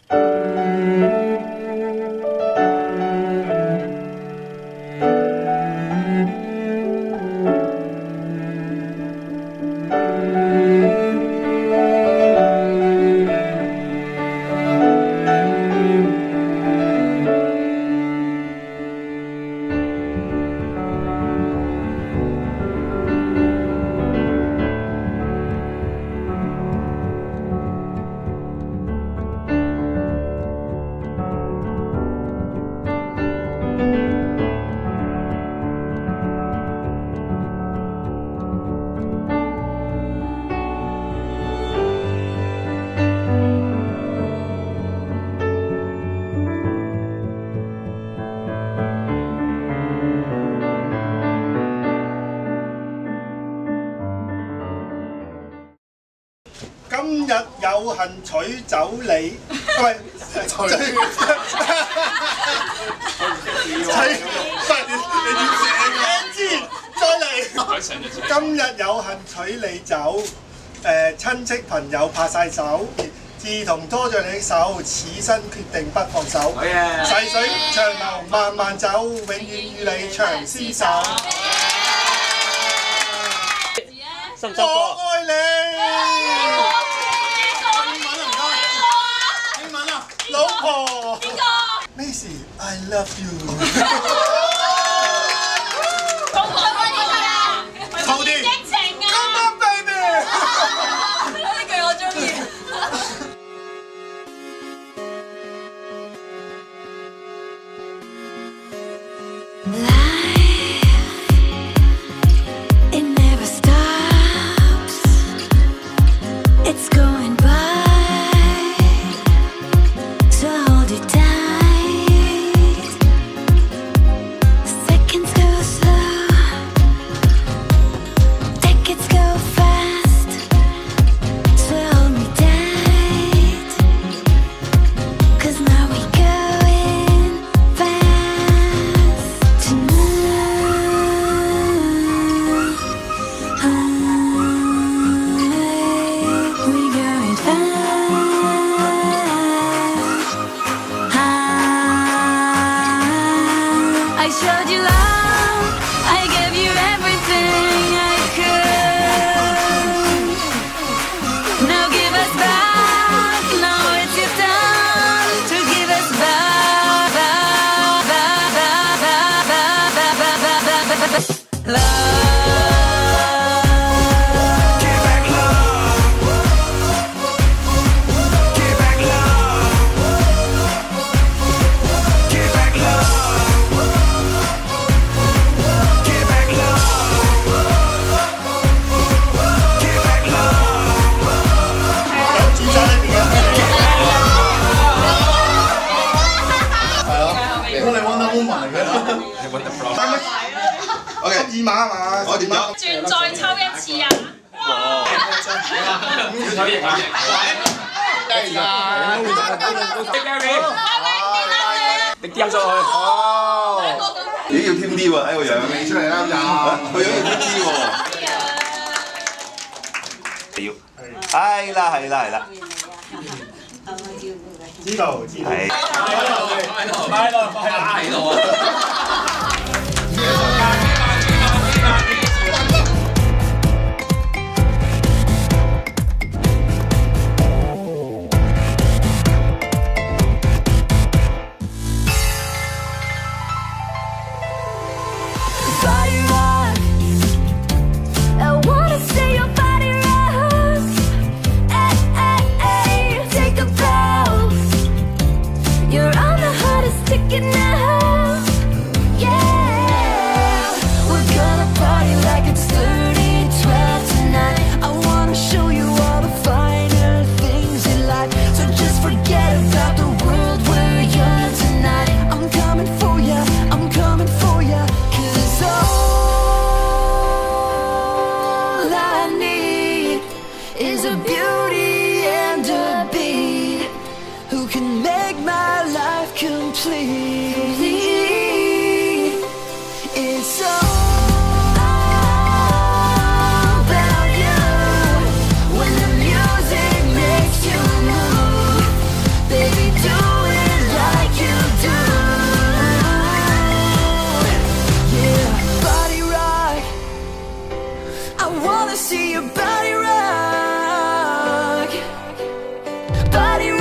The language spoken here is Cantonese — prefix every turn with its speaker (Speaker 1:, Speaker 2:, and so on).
Speaker 1: 今日有幸取走你，喂，取，唔係你點寫㗎？知，再嚟。今日有幸取你走，親戚朋友拍晒手，志同拖著你的手，此生決定不放手。細水長流慢慢走，永遠與你長廝守。我愛你。老婆，邊個 ？Macy I love you。老婆嗰啲啊，好啲，激情啊 ！Come on baby， 呢句我中意。
Speaker 2: It never stops. It's going by. I showed you love, I gave you everything I could. Now give us back, now it's your turn to give us back, love.
Speaker 1: OK， 12碼啊嘛，我點樣？
Speaker 3: 轉再抽一次啊！哇！
Speaker 4: 你掉上去。哦。咦，要添啲喎，睇個樣。未出嚟啦，個樣要添啲喎。要。係啦，係啦，係啦。
Speaker 1: 知道，知道。係。
Speaker 4: 喺度啊！
Speaker 2: You're on the hottest ticket now, yeah. body